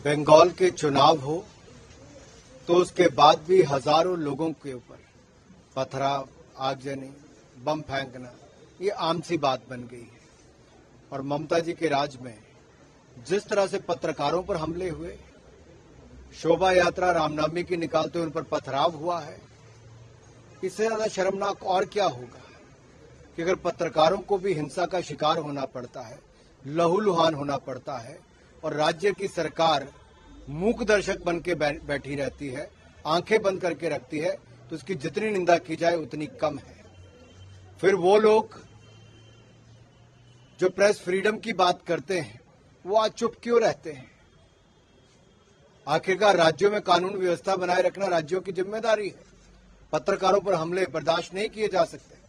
बंगाल के चुनाव हो तो उसके बाद भी हजारों लोगों के ऊपर पथराव, आगजनी, बम फेंकना ये आम सी बात बन गई है। और ममता जी के राज में जिस तरह से पत्रकारों पर हमले हुए, शोभा यात्रा रामनवमी की निकालते हुए उन पर पथराव हुआ है, इससे ज्यादा शर्मनाक और क्या होगा कि अगर पत्रकारों को भी हिंसा का शिकार होना पड़ता है, लहूलुहान होना पड़ता है और राज्य की सरकार मूक दर्शक बन के बैठी रहती है, आंखें बंद करके रखती है, तो उसकी जितनी निंदा की जाए उतनी कम है। फिर वो लोग जो प्रेस फ्रीडम की बात करते हैं वो आज चुप क्यों रहते हैं? आखिरकार राज्यों में कानून व्यवस्था बनाए रखना राज्यों की जिम्मेदारी है। पत्रकारों पर हमले बर्दाश्त नहीं किए जा सकते।